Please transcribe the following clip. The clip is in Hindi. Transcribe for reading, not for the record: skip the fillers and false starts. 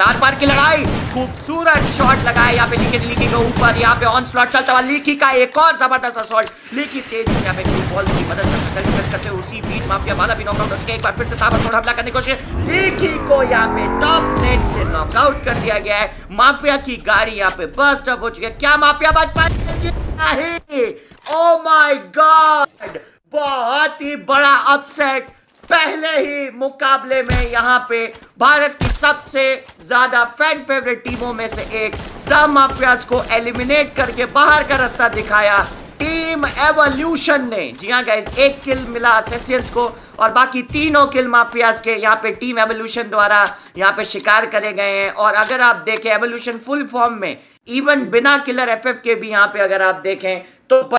लगातार बार की लड़ाई, खूबसूरत शॉट लगाए यहाँ पे लीकी के ऊपर, यहाँ पे ऑन स्लॉट चलता हुआ लीकी का एक और जबरदस्त असॉल्ट, लीकी तेज यहाँ पे बॉल की मदद से करते उसी बीच माफिया वाला भी नॉकआउट हो चुका है। एक बार फिर से ताबड़तोड़ हमला करने की कोशिश, लीकी को यहाँ पे टॉप नेट से नॉकआउट कर दिया गया है। माफिया की गाड़ी यहाँ पे बस्ट अप हो चुकी है। क्या माफिया बच पाएगी? ओ माय गॉड, बहुत ही बड़ा अपसेट। पहले ही मुकाबले में यहाँ पे भारत की सबसे ज्यादा फैन फेवरेट टीमों में से एक द माफियाज को एलिमिनेट करके बाहर का रास्ता दिखाया टीम एवोल्यूशन ने। जी हाँ गाइस, एक किल मिला असेसियंस को और बाकी तीनों किल माफियाज के यहाँ पे टीम एवोल्यूशन द्वारा यहाँ पे शिकार करे गए हैं। और अगर आप देखें एवोल्यूशन फुल फॉर्म में, इवन बिना किलर एफएफ के भी यहाँ पे अगर आप देखें तो